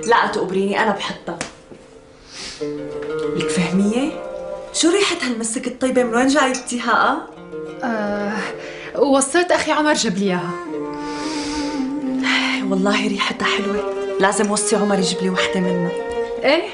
لا تقبريني انا بحطها. لك فهمية؟ شو ريحة هالمسك الطيبة؟ من وين جايبتيها؟ وصيت اخي عمر جاب لي اياها. والله ريحتها حلوة، لازم وصي عمر يجيب لي وحدة منها. ايه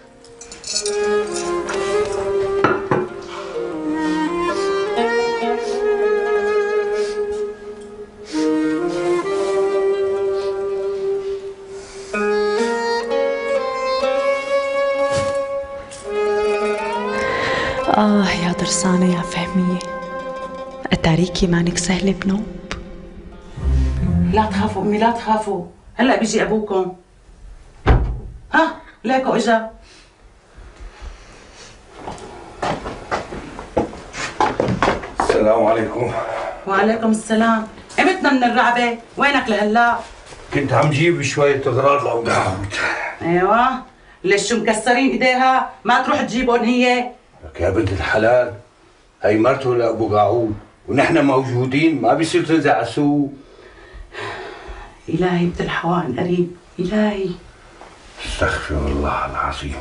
يا درسانة يا فهمية، أتاريكي مانك سهلة بنوب. لا تخافوا أمي لا تخافوا، هلأ بيجي أبوكم. ها ليكو إجا. السلام عليكم. وعليكم السلام. قمتنا من الرعبة، وينك لهلا؟ كنت عم جيب شوية أغراض لأبو قعود. أيوة، ليش شو مكسرين إيديها؟ ما تروح تجيبهم هي؟ لك يا بنت الحلال، هي مرته لأبو قعود ونحن موجودين، ما بيصير تنزع على السوق. إلهي بتلحقوا قريب، إلهي. استغفر الله العظيم.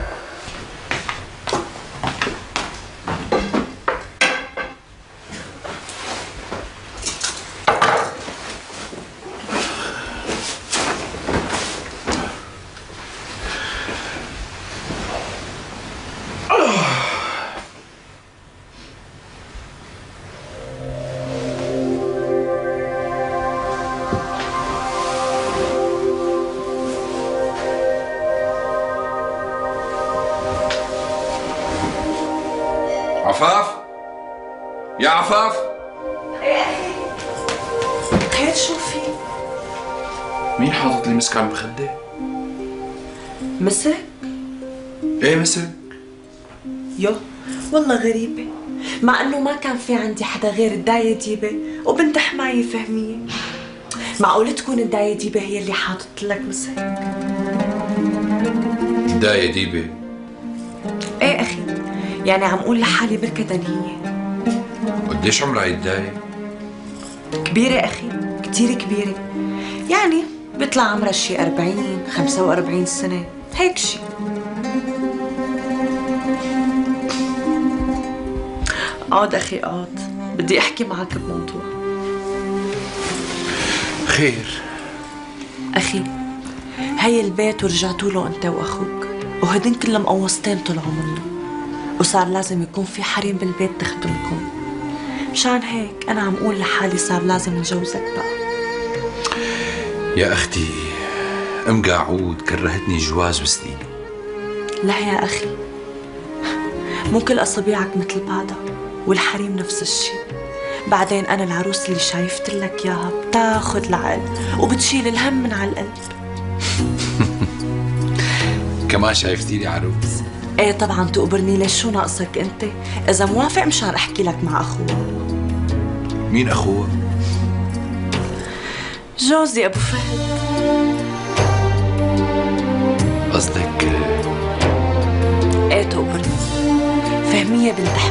عفاف؟ يا عفاف؟ خير شو في؟ مين حاطط لي مسك على المخدة؟ مسك؟ ايه مسك؟ يو والله غريبة، مع انه ما كان في عندي حدا غير الداية ديبة وبنت حماية فهمية. معقول تكون الداية ديبة هي اللي حاطط لك مسك؟ داية ديبة؟ ايه اخي، يعني عم قول لحالي بركة هي. قديش عمرها هي الداية؟ كبيرة اخي، كتير كبيرة، يعني بيطلع عمرها شي 40 45 سنة هيك شي. اقعد اخي اقعد، بدي احكي معك بموضوع. خير. اخي هي البيت ورجعتوا له انت واخوك، وهدين كلهم قوصتين طلعوا منه، وصار لازم يكون في حريم بالبيت تخدمكم. مشان هيك انا عم قول لحالي صار لازم نجوزك بقى. يا اختي ام قعود كرهتني جواز وسنينه. لا يا اخي، مو كل اصابيعك مثل بعضها، والحريم نفس الشيء. بعدين انا العروس اللي شايفت لك اياها بتاخذ العقل وبتشيل الهم من على القلب. كمان شايفتي لي عروس؟ ايه طبعا تقبرني، ليش شو ناقصك انت؟ اذا موافق مشان احكي لك مع اخوها. مين اخوها؟ جوزي ابو فهد. قصدك؟ ايه تقبرني، فهمية بنت